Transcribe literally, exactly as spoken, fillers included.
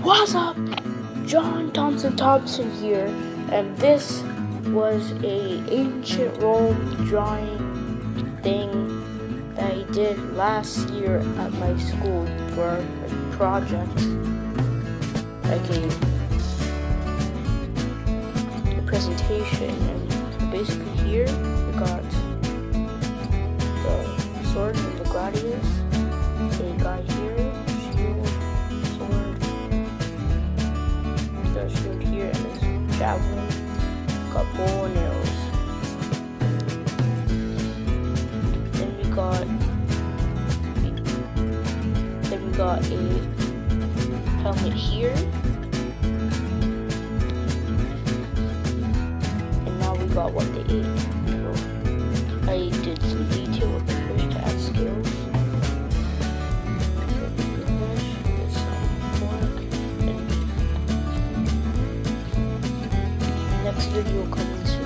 What's up? John Thompson Thompson here, and this was a ancient Rome drawing thing that I did last year at my school for a project. Like a, a presentation, and basically here we got the sword and the gladiators. A guy here, shield, sword, the shield here, and this javelin. Got bow and arrows. Then we got, then we got a helmet here, and now we got what they ate. So I did some detail with the fish to add scales. Next video coming soon.